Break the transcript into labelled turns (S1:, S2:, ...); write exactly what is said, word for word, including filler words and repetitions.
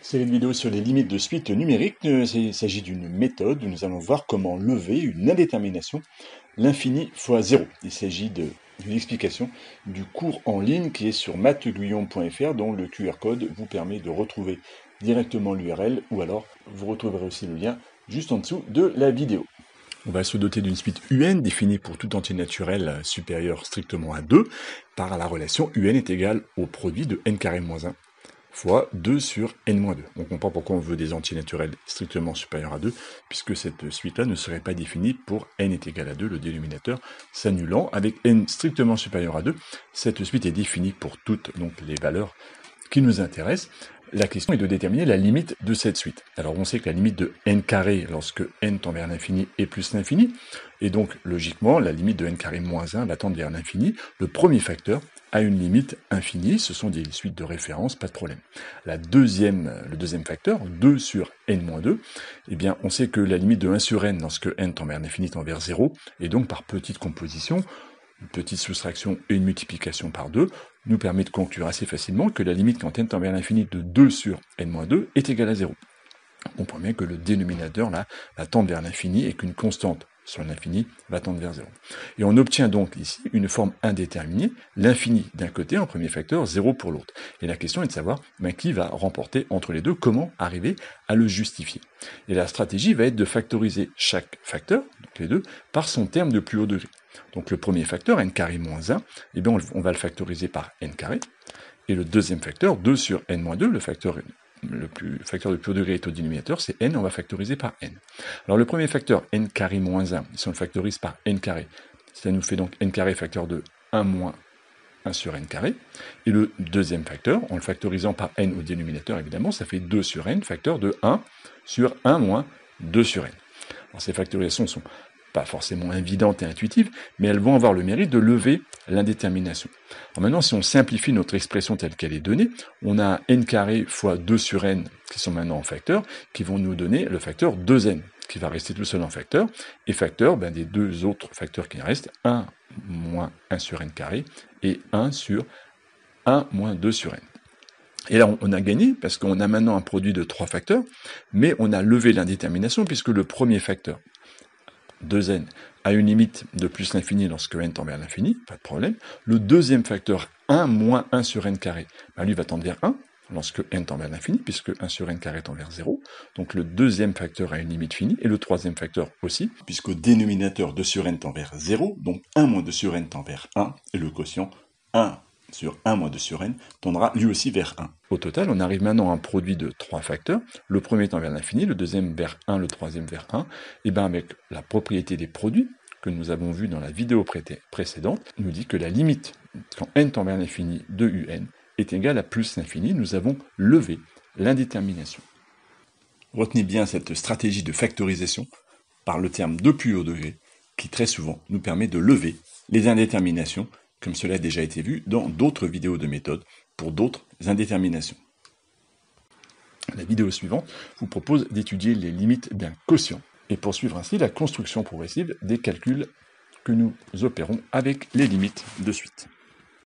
S1: C'est une vidéo sur les limites de suite numérique. Euh, Il s'agit d'une méthode où nous allons voir comment lever une indétermination, l'infini fois zéro. Il s'agit de- d'une explication du cours en ligne qui est sur matheguillon point F R, dont le Q R code vous permet de retrouver directement l'U R L, ou alors vous retrouverez aussi le lien juste en dessous de la vidéo. On va se doter d'une suite U N définie pour tout entier naturel supérieur strictement à deux par la relation U N est égal au produit de n carré moins un fois deux sur n moins deux. On comprend pourquoi on veut des entiers naturels strictement supérieurs à deux, puisque cette suite-là ne serait pas définie pour n est égal à deux, le dénominateur s'annulant. Avec n strictement supérieur à deux, cette suite est définie pour toutes donc, les valeurs qui nous intéressent. La question est de déterminer la limite de cette suite. Alors on sait que la limite de n carré lorsque n tend vers l'infini est plus l'infini, et donc logiquement la limite de n carré moins un va tendre vers l'infini. Le premier facteur a une limite infinie, ce sont des suites de référence, pas de problème. La deuxième, le deuxième facteur, deux sur n moins deux, eh bien on sait que la limite de un sur n lorsque n tend vers l'infini tend vers zéro, et donc par petite composition, une petite soustraction et une multiplication par deux, nous permet de conclure assez facilement que la limite quand n tend vers l'infini de deux sur n moins deux est égale à zéro. On comprend bien que le dénominateur là va tendre vers l'infini et qu'une constante sur l'infini va tendre vers zéro. Et on obtient donc ici une forme indéterminée, l'infini d'un côté en premier facteur, zéro pour l'autre. Et la question est de savoir ben, qui va remporter entre les deux, comment arriver à le justifier. Et la stratégie va être de factoriser chaque facteur, donc les deux, par son terme de plus haut degré. Donc le premier facteur, n carré moins un, eh bien on va le factoriser par n carré. Et le deuxième facteur, deux sur n moins deux, le facteur le plus, facteur de plus haut degré est au dénominateur, c'est n, on va factoriser par n. Alors le premier facteur, n carré moins un, si on le factorise par n carré, ça nous fait donc n carré facteur de un moins un sur n carré. Et le deuxième facteur, en le factorisant par n au dénominateur, évidemment, ça fait deux sur n, facteur de un sur un moins deux sur n. Alors ces factorisations sont pas forcément évidentes et intuitives, mais elles vont avoir le mérite de lever l'indétermination. Alors maintenant, si on simplifie notre expression telle qu'elle est donnée, on a n carré fois deux sur n, qui sont maintenant en facteur, qui vont nous donner le facteur deux n, qui va rester tout seul en facteur, et facteur ben, des deux autres facteurs qui restent, un moins un sur n carré, et un sur un moins deux sur n. Et là, on a gagné, parce qu'on a maintenant un produit de trois facteurs, mais on a levé l'indétermination, puisque le premier facteur, deux n, a une limite de plus l'infini lorsque n tend vers l'infini, pas de problème. Le deuxième facteur, un moins un sur n carré, ben lui va tendre vers un, lorsque n tend vers l'infini, puisque un sur n carré tend vers zéro. Donc le deuxième facteur a une limite finie, et le troisième facteur aussi, puisqu'au dénominateur deux sur n tend vers zéro, donc un moins deux sur n tend vers un, et le quotient un sur un moins deux sur n tendra lui aussi vers un. Au total, on arrive maintenant à un produit de trois facteurs, le premier tend vers l'infini, le deuxième vers un, le troisième vers un, et bien avec la propriété des produits, que nous avons vu dans la vidéo précédente, nous dit que la limite, quand n tend vers l'infini de un, est égale à plus l'infini. Nous avons levé l'indétermination. Retenez bien cette stratégie de factorisation par le terme de plus haut degré, qui très souvent nous permet de lever les indéterminations, comme cela a déjà été vu dans d'autres vidéos de méthode pour d'autres indéterminations. La vidéo suivante vous propose d'étudier les limites d'un quotient et poursuivre ainsi la construction progressive des calculs que nous opérons avec les limites de suite.